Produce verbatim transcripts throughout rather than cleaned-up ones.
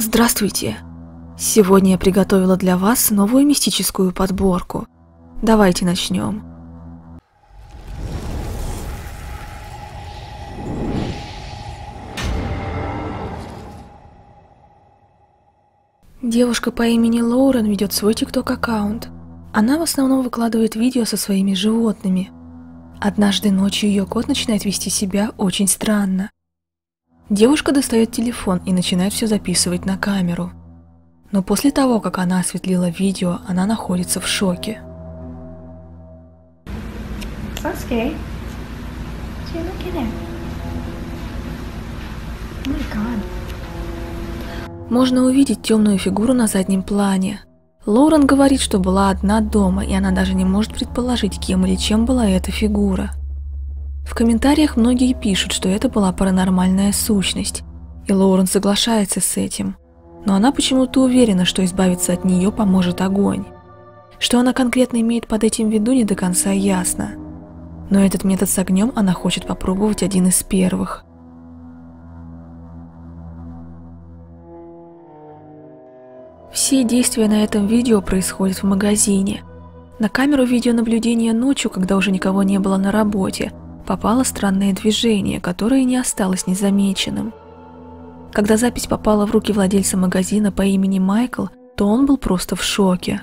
Здравствуйте! Сегодня я приготовила для вас новую мистическую подборку. Давайте начнем. Девушка по имени Лоурен ведет свой тикток-аккаунт. Она в основном выкладывает видео со своими животными. Однажды ночью ее кот начинает вести себя очень странно. Девушка достает телефон и начинает все записывать на камеру. Но после того, как она осветлила видео, она находится в шоке. Sasuke, what are you looking at? Oh my God. Можно увидеть темную фигуру на заднем плане. Лоурен говорит, что была одна дома, и она даже не может предположить, кем или чем была эта фигура. В комментариях многие пишут, что это была паранормальная сущность, и Лоурен соглашается с этим. Но она почему-то уверена, что избавиться от нее поможет огонь. Что она конкретно имеет под этим в виду, не до конца ясно. Но этот метод с огнем она хочет попробовать один из первых. Все действия на этом видео происходят в магазине. На камеру видеонаблюдения ночью, когда уже никого не было на работе, попало странное движение, которое не осталось незамеченным. Когда запись попала в руки владельца магазина по имени Майкл, то он был просто в шоке.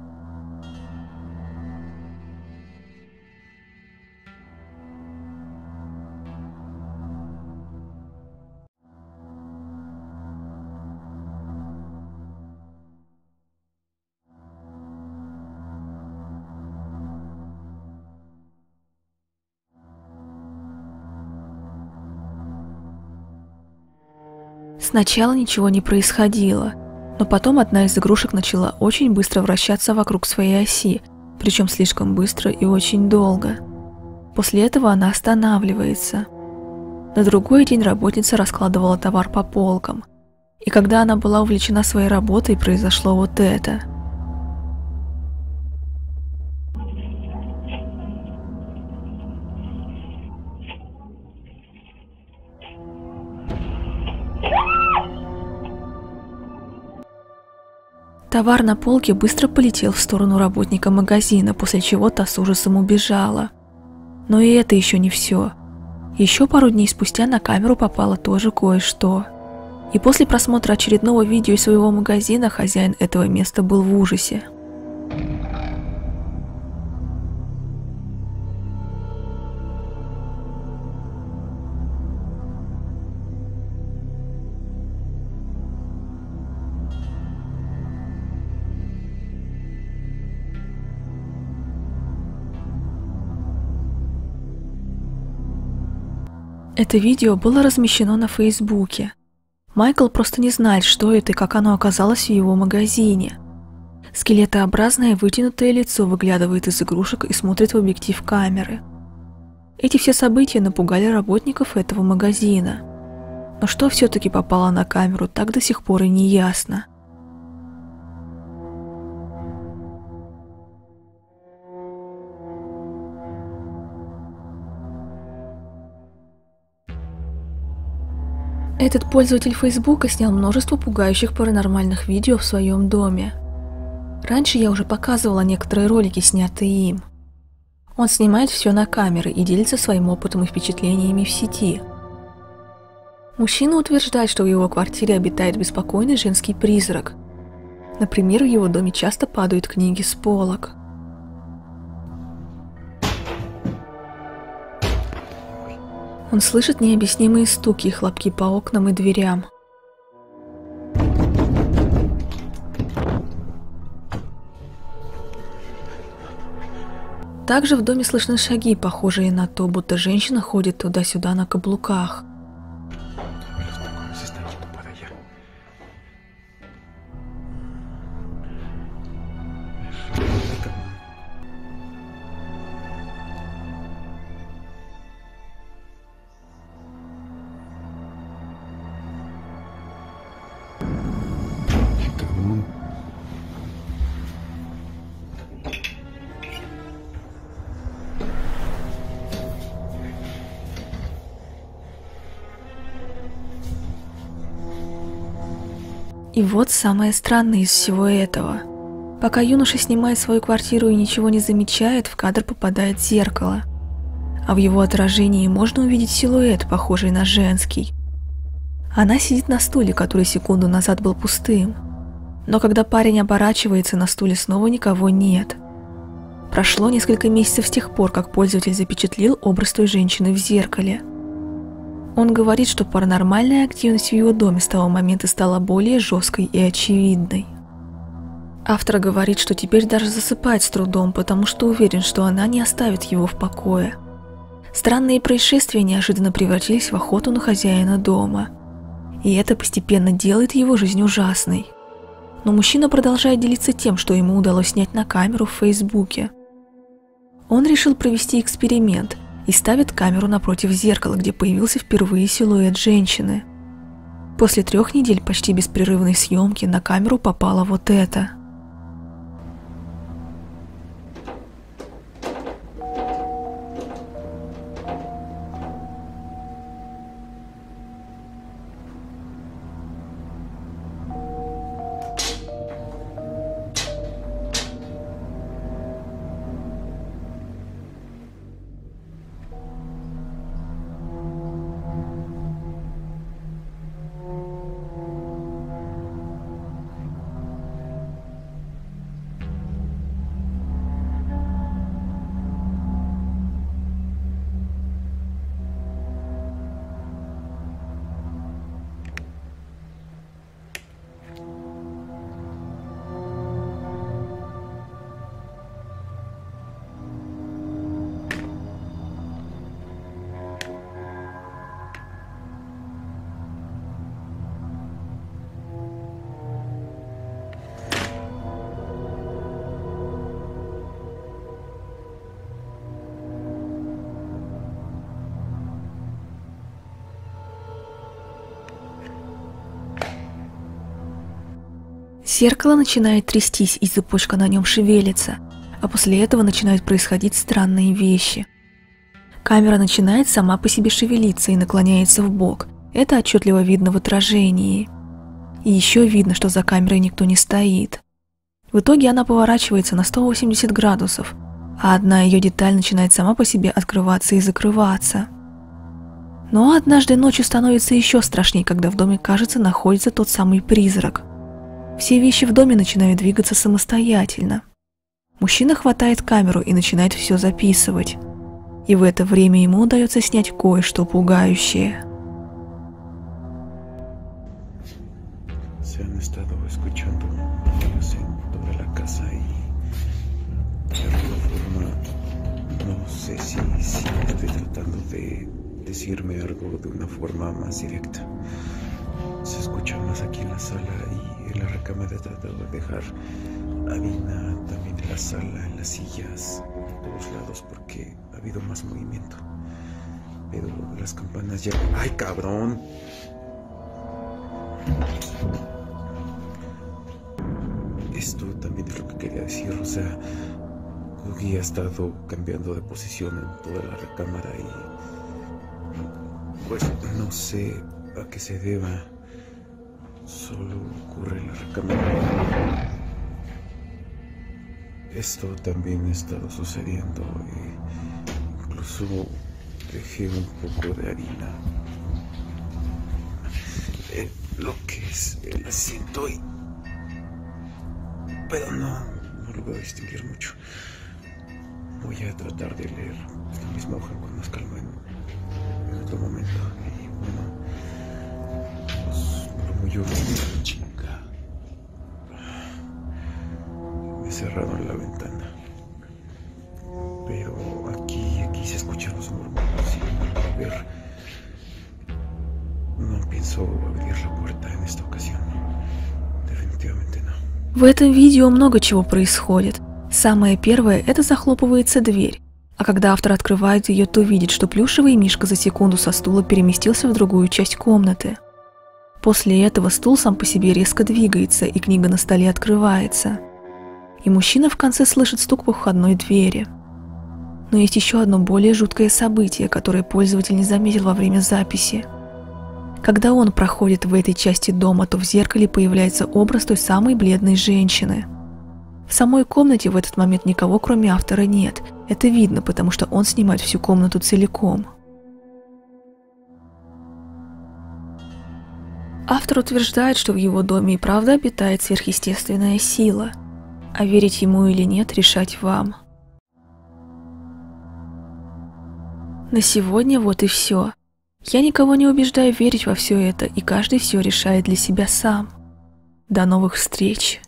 Сначала ничего не происходило, но потом одна из игрушек начала очень быстро вращаться вокруг своей оси, причем слишком быстро и очень долго. После этого она останавливается. На другой день работница раскладывала товар по полкам, и когда она была увлечена своей работой, произошло вот это. Товар на полке быстро полетел в сторону работника магазина, после чего та с ужасом убежала. Но и это еще не все. Еще пару дней спустя на камеру попало тоже кое-что. И после просмотра очередного видео из своего магазина хозяин этого места был в ужасе. Это видео было размещено на Фейсбуке. Майкл просто не знает, что это и как оно оказалось в его магазине. Скелетообразное вытянутое лицо выглядывает из игрушек и смотрит в объектив камеры. Эти все события напугали работников этого магазина. Но что все-таки попало на камеру, так до сих пор и не ясно. Этот пользователь Фейсбука снял множество пугающих паранормальных видео в своем доме. Раньше я уже показывала некоторые ролики, снятые им. Он снимает все на камеры и делится своим опытом и впечатлениями в сети. Мужчина утверждает, что в его квартире обитает беспокойный женский призрак. Например, в его доме часто падают книги с полок. Он слышит необъяснимые стуки и хлопки по окнам и дверям. Также в доме слышны шаги, похожие на то, будто женщина ходит туда-сюда на каблуках. И вот самое странное из всего этого. Пока юноша снимает свою квартиру и ничего не замечает, в кадр попадает зеркало. А в его отражении можно увидеть силуэт, похожий на женский. Она сидит на стуле, который секунду назад был пустым. Но когда парень оборачивается, на стуле снова никого нет. Прошло несколько месяцев с тех пор, как пользователь запечатлел образ той женщины в зеркале. Он говорит, что паранормальная активность в его доме с того момента стала более жесткой и очевидной. Автор говорит, что теперь даже засыпает с трудом, потому что уверен, что она не оставит его в покое. Странные происшествия неожиданно превратились в охоту на хозяина дома. И это постепенно делает его жизнь ужасной. Но мужчина продолжает делиться тем, что ему удалось снять на камеру в Фейсбуке. Он решил провести эксперимент и ставит камеру напротив зеркала, где появился впервые силуэт женщины. После трех недель почти беспрерывной съемки на камеру попало вот это. Зеркало начинает трястись, и цепочка на нем шевелится, а после этого начинают происходить странные вещи. Камера начинает сама по себе шевелиться и наклоняется в бок. Это отчетливо видно в отражении. И еще видно, что за камерой никто не стоит. В итоге она поворачивается на сто восемьдесят градусов, а одна ее деталь начинает сама по себе открываться и закрываться. Но однажды ночью становится еще страшнее, когда в доме, кажется, находится тот самый призрак. Все вещи в доме начинают двигаться самостоятельно. Мужчина хватает камеру и начинает все записывать. И в это время ему удается снять кое-что пугающее. Se han estado escuchando ruidos en toda la casa y de alguna forma no sé si, si estoy tratando de decirme algo de una forma más directa. Se escuchan más aquí en la sala y en la recámara he tratado de dejar harina también en la sala, en las sillas, en todos lados porque ha habido más movimiento. Pero las campanas ya... ¡Ay, cabrón! Esto también es lo que quería decir, o sea, Cookie ha estado cambiando de posición en toda la recámara y pues no sé a qué se deba, solo ocurre en la recámara. Esto también ha estado sucediendo e incluso dejé un poco de harina. Eh, lo que es el asiento y... pero no, no lo voy a distinguir mucho. Voy a tratar de leer esta misma hoja con más calma en, en otro momento. Y bueno, los murmullos de la chinga me cerraron la ventana. Pero aquí, aquí se escuchan los murmullos y a ver, no pienso abrir la puerta en esta ocasión. Definitivamente no. В этом видео много чего происходит. Самое первое – это захлопывается дверь, а когда автор открывает ее, то видит, что плюшевый мишка за секунду со стула переместился в другую часть комнаты. После этого стул сам по себе резко двигается, и книга на столе открывается. И мужчина в конце слышит стук по входной двери. Но есть еще одно более жуткое событие, которое пользователь не заметил во время записи. Когда он проходит в этой части дома, то в зеркале появляется образ той самой бледной женщины. В самой комнате в этот момент никого, кроме автора, нет. Это видно, потому что он снимает всю комнату целиком. Автор утверждает, что в его доме и правда обитает сверхъестественная сила, а верить ему или нет, решать вам. На сегодня вот и все. Я никого не убеждаю верить во все это, и каждый все решает для себя сам. До новых встреч!